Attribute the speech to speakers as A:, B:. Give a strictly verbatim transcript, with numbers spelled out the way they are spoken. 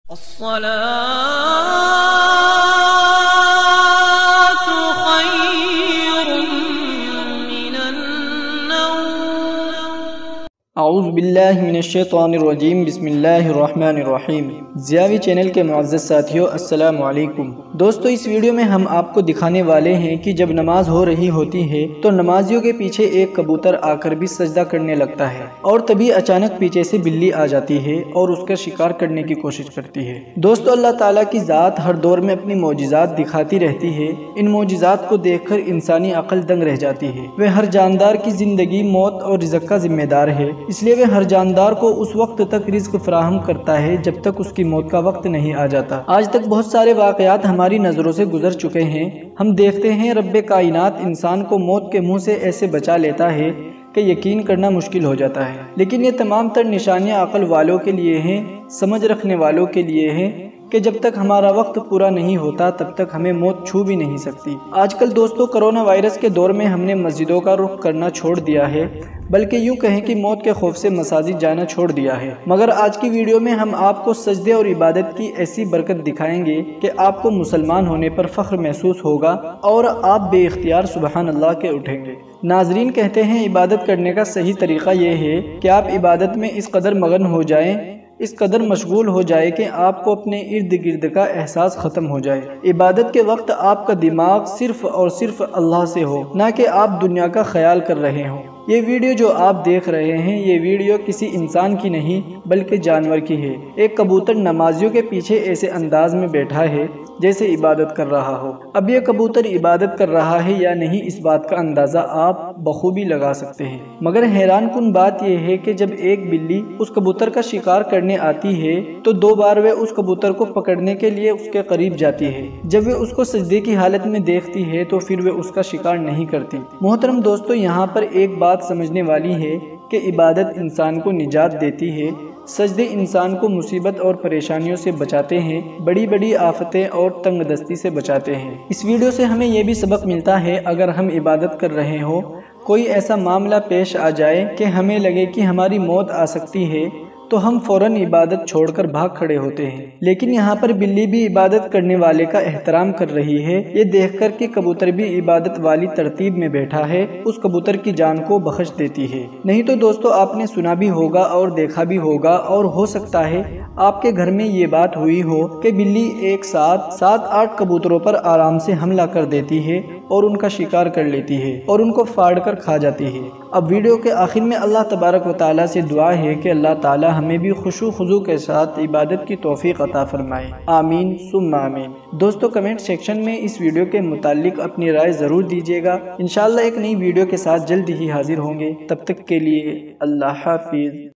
A: اعوذ باللہ من الشیطان الرجیم، بسم اللہ الرحمن الرحیم۔ زیاوی چینل کے معزز ساتھیوں، السلام علیکم۔ دوستو، اس ویڈیو میں ہم آپ کو دکھانے والے ہیں کہ جب نماز ہو رہی ہوتی ہے تو نمازیوں کے پیچھے ایک کبوتر آ کر بھی سجدہ کرنے لگتا ہے، اور تبھی اچانک پیچھے سے بلی آ جاتی ہے اور اس کا شکار کرنے کی کوشش کرتی ہے۔ دوستو، اللہ تعالیٰ کی ذات ہر دور میں اپنی معجزات دکھاتی رہتی ہے۔ ان معجزات کو دیکھ کر انسانی عقل دنگ رہ جاتی ہے۔ وہ ہر جاندار کی زندگی، موت اور رزق کا ذمہ دار ہے، اس لیے وہ ہر جاندار کو اس وقت تک رزق فراہم کرتا ہے جب تک اس کی موت کا وقت نہیں آ جاتا۔ آج تک بہت سارے واقعات ہماری نظروں سے گزر چکے ہیں۔ ہم دیکھتے ہیں رب کائنات انسان کو موت کے منہ سے ایسے بچا لیتا ہے کہ یقین کرنا مشکل ہو جاتا ہے۔ لیکن یہ تمام تر نشانیاں عقل والوں کے لیے ہیں، سمجھ رکھنے والوں کے لیے ہیں کہ جب تک ہمارا وقت پورا نہیں ہوتا تب تک ہمیں موت چھو بھی نہیں سکتی۔ آج کل دوستو، کرونا وائرس کے دور میں ہم نے مسجدوں کا رخ کرنا چھوڑ دیا ہے، بلکہ یوں کہیں کہ موت کے خوف سے مساجد جانا چھوڑ دیا ہے۔ مگر آج کی ویڈیو میں ہم آپ کو سجدے اور عبادت کی ایسی برکت دکھائیں گے کہ آپ کو مسلمان ہونے پر فخر محسوس ہوگا اور آپ بے اختیار سبحان اللہ کے اٹھیں گے۔ ناظرین، کہتے ہیں عبادت کرنے کا صحیح طریقہ یہ ہے کہ آپ عبادت میں اس قدر مگن ہو جائیں، اس قدر مشغول ہو جائے کہ آپ کو اپنے ارد گرد کا احساس ختم ہو جائے۔ عبادت کے وقت آپ کا دماغ صرف اور صرف اللہ سے ہو، نہ کہ آپ دنیا کا خیال کر رہے ہوں۔ یہ ویڈیو جو آپ دیکھ رہے ہیں، یہ ویڈیو کسی انسان کی نہیں بلکہ جانور کی ہے۔ ایک کبوتر نمازیوں کے پیچھے ایسے انداز میں بیٹھا ہے جیسے عبادت کر رہا ہو۔ اب یہ کبوتر عبادت کر رہا ہے یا نہیں، اس بات کا اندازہ آپ بخوبی لگا سکتے ہیں۔ مگر حیران کن بات یہ ہے کہ جب ایک بلی اس کبوتر کا شکار کرنے آتی ہے تو دو بار وہ اس کبوتر کو پکڑنے کے لیے اس کے قریب جاتی ہے۔ جب وہ اس کو سجدے کی حالت میں دیکھتی ہے تو پھر وہ اس کا شکار نہیں کرتی۔ محترم دوستو، یہاں پر ایک بات سمجھنے والی ہے کہ عبادت انسان کو نجات دیتی ہے، سجدے انسان کو مصیبت اور پریشانیوں سے بچاتے ہیں، بڑی بڑی آفتیں اور تنگ دستی سے بچاتے ہیں۔ اس ویڈیو سے ہمیں یہ بھی سبق ملتا ہے، اگر ہم عبادت کر رہے ہوں، کوئی ایسا معاملہ پیش آ جائے کہ ہمیں لگے کہ ہماری موت آ سکتی ہے تو ہم فوراً عبادت چھوڑ کر بھاگ کھڑے ہوتے ہیں۔ لیکن یہاں پر بلی بھی عبادت کرنے والے کا احترام کر رہی ہے، یہ دیکھ کر کہ کبوتر بھی عبادت والی ترتیب میں بیٹھا ہے، اس کبوتر کی جان کو بخش دیتی ہے۔ نہیں تو دوستو، آپ نے سنا بھی ہوگا اور دیکھا بھی ہوگا، اور ہو سکتا ہے آپ کے گھر میں یہ بات ہوئی ہو کہ بلی ایک ساتھ سات آٹھ کبوتروں پر آرام سے حملہ کر دیتی ہے اور ان کا شکار کر لیتی ہے اور ان کو پھاڑ کر کھا جاتی ہے۔ اب ویڈیو کے آخر میں اللہ تبارک و تعالیٰ سے دعا ہے کہ اللہ تعالیٰ ہمیں بھی خشوع خضوع کے ساتھ عبادت کی توفیق عطا فرمائے، آمین ثم آمین۔ دوستو، کمنٹ سیکشن میں اس ویڈیو کے متعلق اپنی رائے ضرور دیجیے گا۔ انشاءاللہ ایک نئی ویڈیو کے ساتھ جلد ہی حاضر ہوں گے، تب تک کے لیے اللہ حافظ۔